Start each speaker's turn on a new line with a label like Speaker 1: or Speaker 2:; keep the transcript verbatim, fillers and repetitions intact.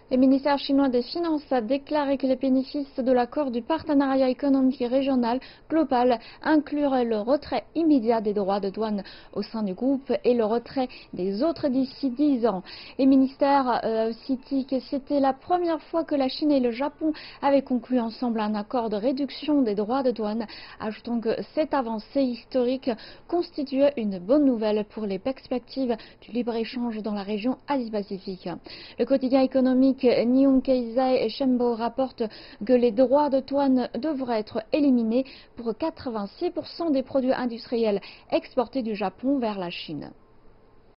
Speaker 1: Le ministère chinois des Finances a déclaré que les bénéfices de l'accord du partenariat économique régional global incluraient le retrait immédiat des droits de douane au sein du groupe et le retrait des autres d'ici dix ans. Le ministère a aussi dit que c'était la première fois que la Chine et le Japon avaient conclu ensemble un accord de réduction des droits de douane, ajoutant que cette avancée historique constituait une bonne nouvelle pour les perspectives du libre-échange dans la région Asie-Pacifique. Le quotidien économique Nihon Keizai Shenbō rapporte que les droits de douane devraient être éliminés pour quatre-vingt-six pour cent des produits industriels exportés du Japon vers la Chine.